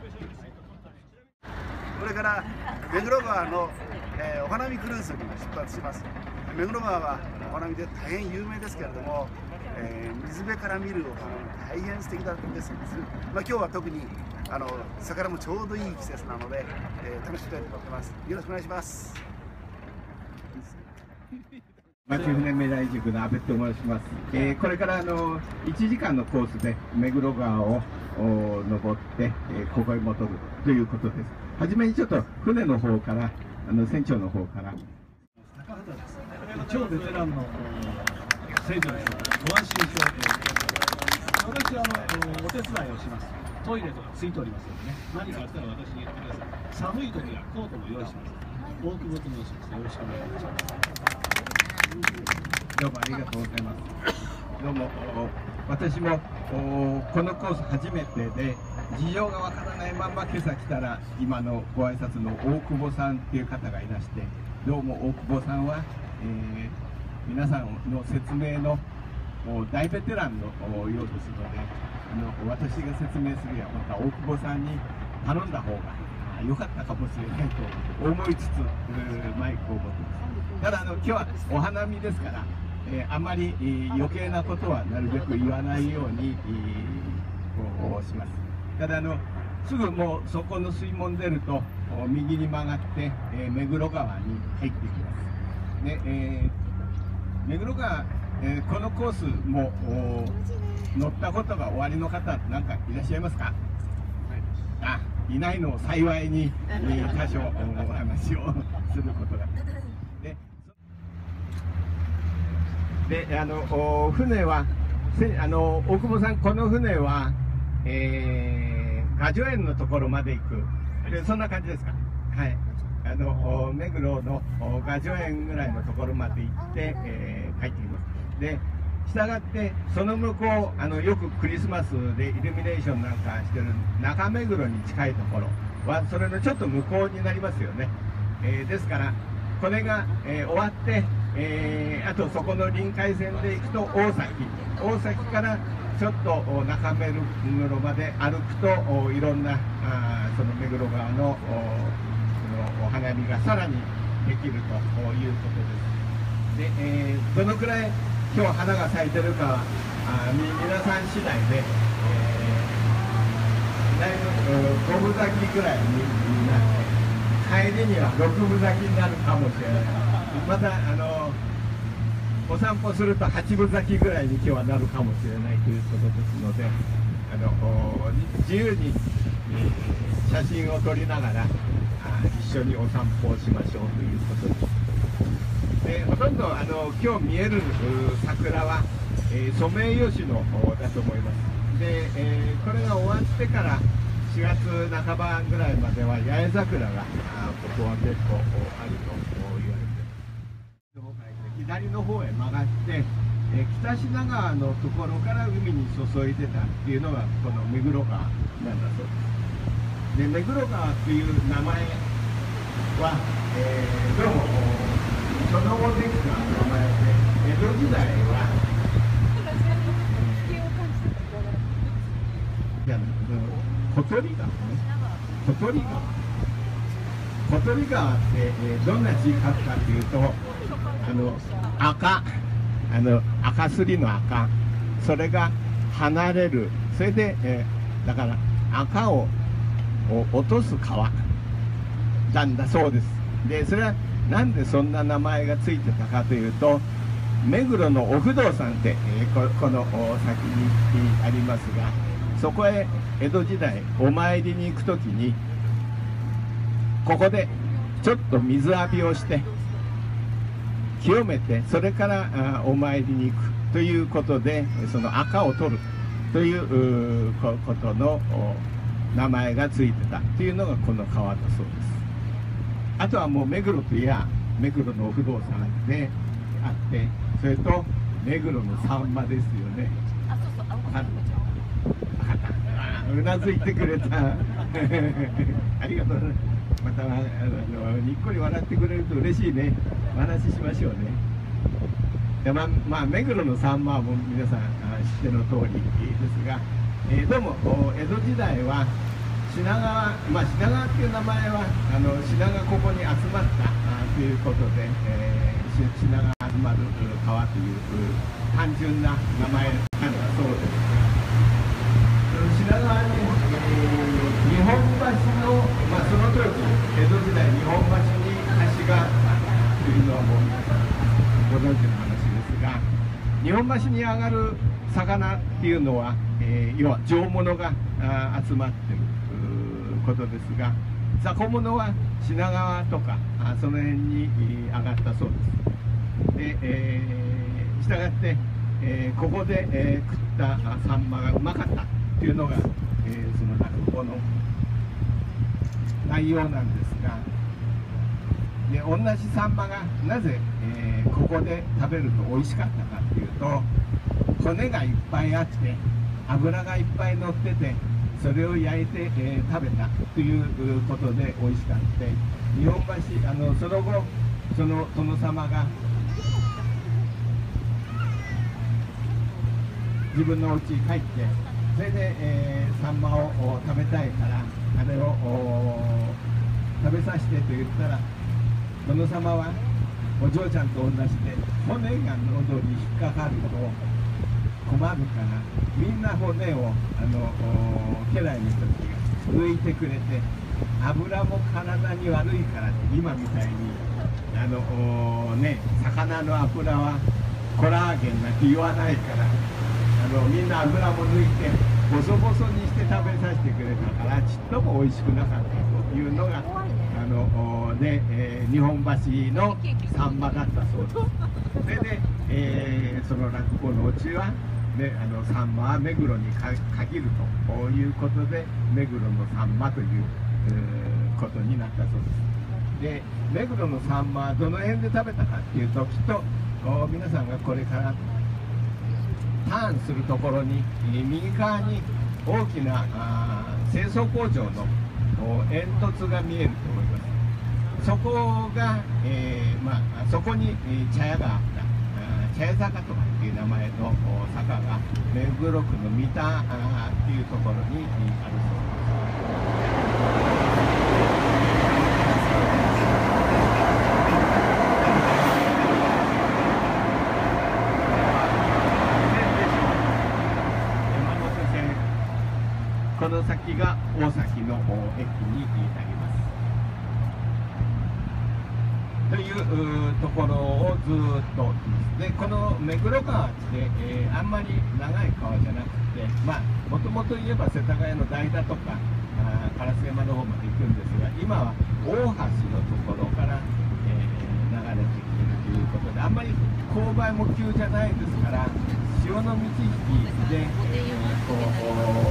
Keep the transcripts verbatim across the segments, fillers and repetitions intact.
これから目黒川の、えー、お花見クルーズに出発します。目黒川はお花見で大変有名ですけれども、えー、水辺から見るお花見大変素敵だったんです。まあ、今日は特にあの魚もちょうどいい季節なので、えー、楽しみたいと思ってます。よろしくお願いします。 町船明大塾の阿部と申します。えー、これからあのいちじかんのコースで目黒川を登って、えー、ここへ戻るということです。はじめにちょっと船の方からあの船長の方から。 高畑です。超ベテランの船長です。ご安心して私はあのお手伝いをします。トイレとかついておりますのでね。何かあったら私に言ってください。寒い時はコートも用意します。大久保と申します。よろしくお願いします。 どうもありがとうございます。どうも私もこのコース初めてで事情がわからないまんま今朝来たら今のご挨拶の大久保さんっていう方がいらして、どうも大久保さんは、えー、皆さんの説明の大ベテランのようですので、あの私が説明するやまた大久保さんに頼んだ方が良かったかもしれないと思いつつマイクを持ってます。ただあの今日はお花見ですから、えー、あまり、えー、余計なことはなるべく言わないように、えー、こうします。ただあのすぐもうそこの水門出ると右に曲がって、えー、目黒川に入ってきます。で、えー、目黒川、えー、このコースも乗ったことがおありの方なんかいらっしゃいますか？あ、いないのを幸いに、えー、多少お話をすることがでであの船はせあの大久保さん、この船は、えー、雅叙園のところまで行くでそんな感じですか？はい、あの目黒の雅叙園ぐらいのところまで行って、えー、帰ってきます。でしたがってその向こうあのよくクリスマスでイルミネーションなんかしてる中目黒に近いところはそれのちょっと向こうになりますよね。えー、ですからこれが、えー、終わって、えー、あとそこの臨海線で行くと大崎大崎からちょっと中目黒まで歩くといろんなあその目黒川の お, そのお花見がさらにできるということです。で、えー、どのくらい今日花が咲いてるかはあ皆さん次第で、えー、だいぶご分咲きぐらいになって帰りにはろく分咲きになるかもしれない。またあのお散歩するとはち分咲きぐらいに今日はなるかもしれないということですので、あの自由に写真を撮りながら一緒にお散歩をしましょうということです。でほとんどあの今日見える桜は、えー、ソメイヨシノだと思います。で、えー、これが終わってからしがつなかばぐらいまでは八重桜がここは結構あると言われて、左の方へ曲がって、えー、北品川のところから海に注いでたっていうのがこの目黒川なんだそうです。で目黒川っていう名前は、えー、どうもその後できた名前で、江戸時代は、いや、小鳥川ね、小鳥川。小鳥川って、えー、どんな字書くかというと、あの赤、あの赤すりの赤、それが離れる、それで、えー、だから赤を落とす川なんだそうです。で、それはなんでそんな名前がついてたかというと、目黒のお不動産って、えー、こ, この先にありますが、そこへ江戸時代お参りに行くときにここでちょっと水浴びをして清めて、それからあお参りに行くということで、その赤を取るということの名前がついてたというのがこの川だそうです。あとはもう目黒といや目黒の不動産であって、それと目黒のサンマですよね。あ、そうそう、あ、うなずいてくれたありがとう。またあのにっこり笑ってくれると嬉しいね。お話ししましょうね。でまあ、まあ、目黒のサンマはもう皆さん知っての通りですが、えー、どうも江戸時代は品川、まあ、品川っていう名前はあの品がここに集まったということで、えー、品が集まる川という単純な名前なんだそうです。品川に、えー、日本橋の、まあ、その当時江戸時代日本橋に橋があったというのはもう皆さんご存知の話ですが、日本橋に上がる魚っていうのは、えー、要は上物があ集まってることですが、雑魚物は品川とかあその辺に上がったそうです。で、えー、したがって、えー、ここで、えー、食ったサンマがうまかったっていうのが、えー、その落語の内容なんですが、で同じサンマがなぜ、えー、ここで食べると美味しかったかっていうと、骨がいっぱいあって脂がいっぱい乗ってて、それを焼いて、えー、食べたということで美味しかった。日本橋あのその後その殿様が自分のお家に帰って、それで、えー、サンマを食べたいからあれを食べさせてと言ったら、殿様はお嬢ちゃんと同じで骨が喉に引っかかると困るから、みんな骨をあの家来の人たちが抜いてくれて、油も体に悪いからって、今みたいにあのね魚の油はコラーゲンなんて言わないから、あのみんな油も抜いてボソボソにして食べさせてくれたから、ちっとも美味しくなかったというのがあので、えー、日本橋のサンマだったそうです。それで、えー、その落語のオチはね、あのサンマは目黒に限るということで、目黒のサンマという、えー、ことになったそうです。で、目黒のサンマはどの辺で食べたかっていうと、きっと皆さんがこれからターンするところに右側に大きな清掃工場の煙突が見えると思います。そこが、えーまあ、そこに茶屋があった。茶屋坂とかっていう名前の坂が目黒区の三田っていうところにあるそうです。山手線、この先が大崎の駅になります。というところをずっとで、この目黒川って、えー、あんまり長い川じゃなくて、まあもともと言えば世田谷の代田とかあ烏山の方まで行くんですが、今は大橋のところから、えー、流れてきているということで、あんまり勾配も急じゃないですから、潮の満ち引きで、えー、こう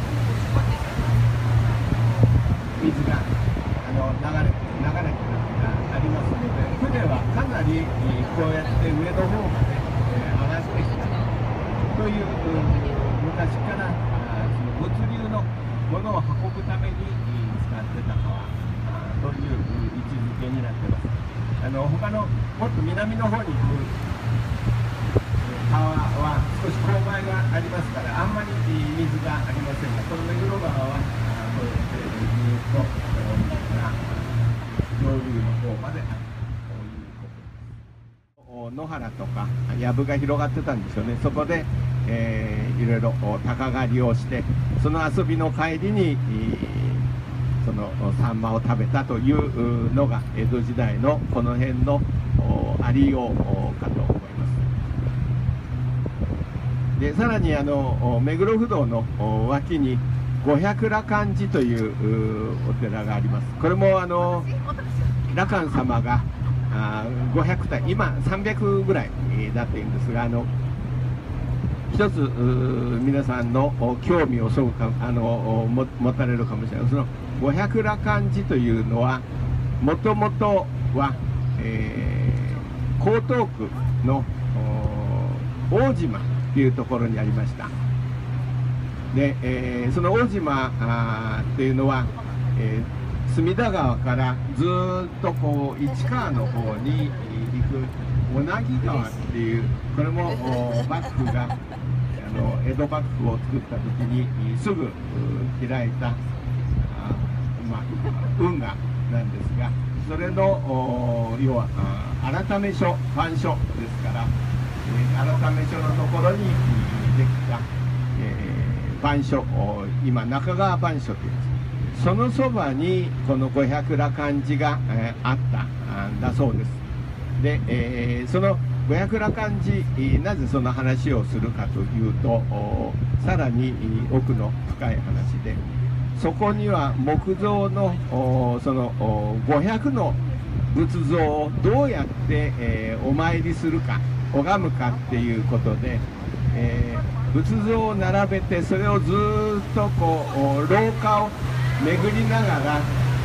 水があの流れて流れてるのがありますので、船はかなりこうやって上の方まで上がってきたという、昔からその物流のものを運ぶために使ってた川という位置づけになってます。あの他のもっと南の方に行く川は少し勾配がありますから、あんまり水がありませんが、この目黒川はこうやってずっと水が上流の方まであるということです。野原とか藪が広がってたんですよね。そこで、えー、いろいろ鷹狩りをして、その遊びの帰りにそのサンマを食べたというのが江戸時代のこの辺のありようかと思います。でさらにあの目黒不動の脇に五百羅漢寺というお寺があります。これもあの羅漢様がごひゃくたい、今さんびゃくぐらいだっていうんですが、あの一つ皆さんの興味をそぐかあの持たれるかもしれない。その五百羅漢寺というのはもともとは、えー、江東区の大島っていうところにありました。で、えー、その大島っていうのは、えー、隅田川からずっとこう市川の方に行く小名木川っていう、これも幕府があの江戸幕府を作った時にすぐ開いたまあ、運河なんですが、それのお要はあ改め所、番所ですから、えー、改め所のところにできた、えー、番所、今中川番所というんです。そのそばにこの五百羅漢寺が、えー、あったんだそうです。で、えー、その五百羅漢寺、なぜその話をするかというと、さらに奥の深い話で、そこには木造のそのごひゃくの仏像をどうやって、えー、お参りするか拝むかっていうことで、えー、仏像を並べてそれをずっとこう廊下を巡りながら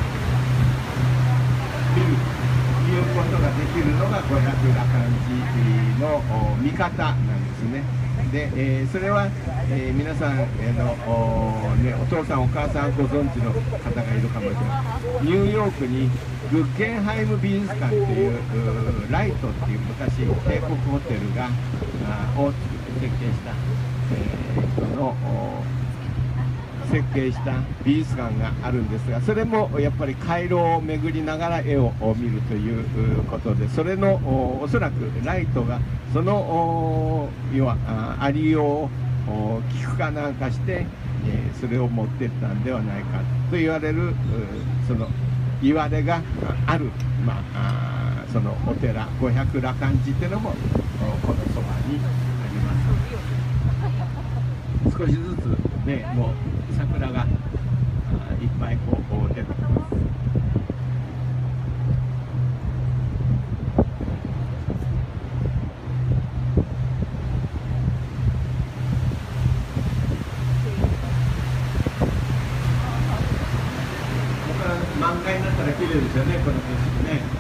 見るということができるのが五百羅漢寺の見方なんですね。で、えー、それは、えー、皆さん、えーのお、ね、お父さんお母さんご存知の方がいるかもしれない。ニューヨークにグッゲンハイム美術館というライトっていう昔帝国ホテルがあを設計した、えー、人の設計した美術館があるんですが、それもやっぱり回廊を巡りながら絵を見るということで、それのおそらくライトがその要はありようを聞くかなんかして、えー、それを持っていったんではないかと言われるその言われがある、まあ、あそのお寺五百羅漢寺っていうのもこのそばにあります。少しずつね、もう桜がいっぱいこう出てきます。満開になったら綺麗ですよね、この景色ね。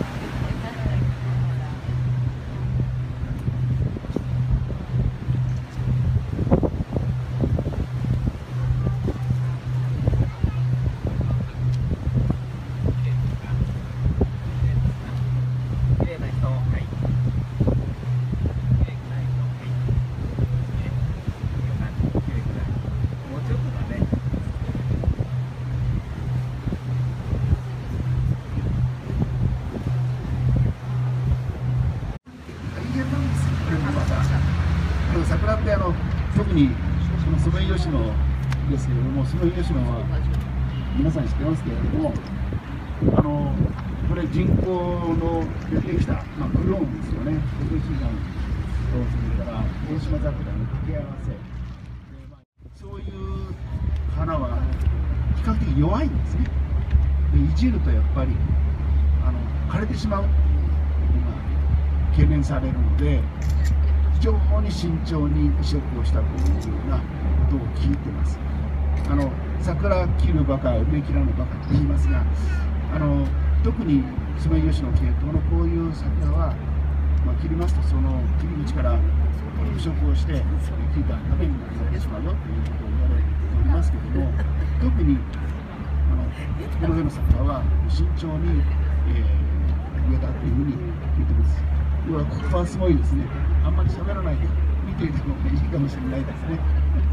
桜ってあの特にそのソメイヨシノですけれども、ソメイヨシノは皆さん知ってますけれども、あのこれ人工の出てきた、まあ、クローンですよね。ろくしゅうかんとそれから大島桜の掛け合わせで、まあ、そういう花は比較的弱いんですね。でいじるとやっぱりあの枯れてしまうというのが懸念されるので、非常に慎重に移植をしたというようなことを聞いてます。あの桜切るばか植え切らぬばかと言いますが、あの特にソメイヨシノ系統のこういう桜は、まあ、切りますとその切り口から移植をして切ったためになってしまうよということを言われておりますけれども、特にあのこのような桜は慎重に、えー、植えたというふうに聞いてます。要はここはすごいですね。あんまり喋らないで見ていた方がいいかもしれないですね。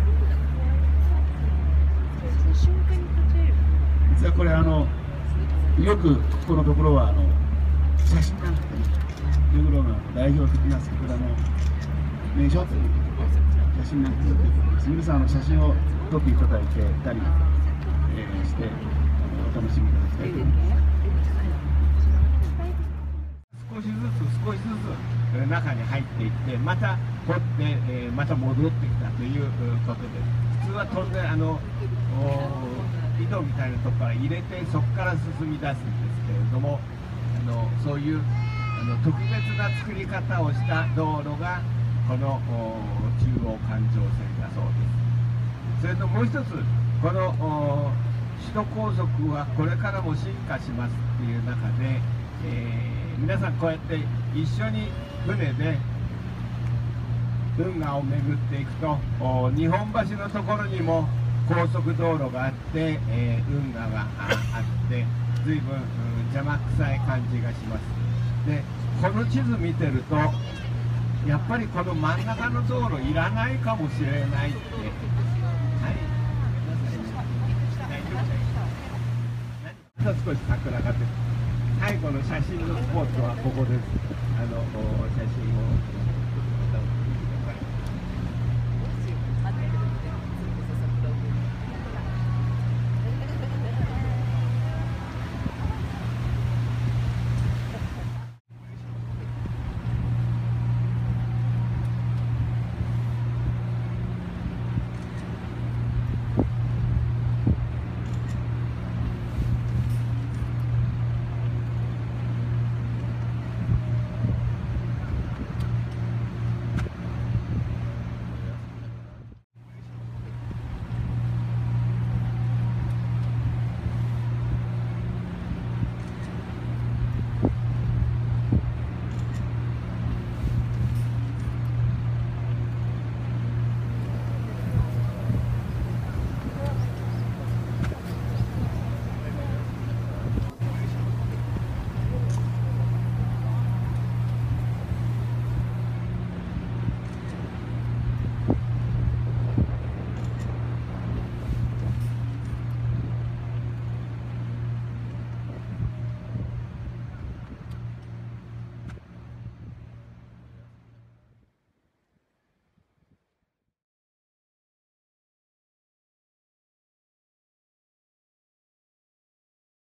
実はこれあのよくここのところはあの写真なんかで目黒の代表的な桜の名所ということで写真なんか撮っています。皆さんあの写真を撮っていただいてたり、えー、してお楽しみいただきたいと思います。 少しずつ少しずつ中に入っていってまた掘って、えー、また戻ってきたということで、普通は飛んであの井戸みたいなところから入れてそこから進み出すんですけれども、あのそういうあの特別な作り方をした道路がこの中央環状線だそうです。それともう一つ、この首都高速はこれからも進化しますっていう中で、えー皆さんこうやって一緒に船で運河を巡っていくと、日本橋のところにも高速道路があって、えー、運河があって随分、うん、邪魔くさい感じがします。でこの地図見てるとやっぱりこの真ん中の道路いらないかもしれないって、はい、大丈夫です。 と少し桜が出て、最後の写真のスポットはここです。あの写真を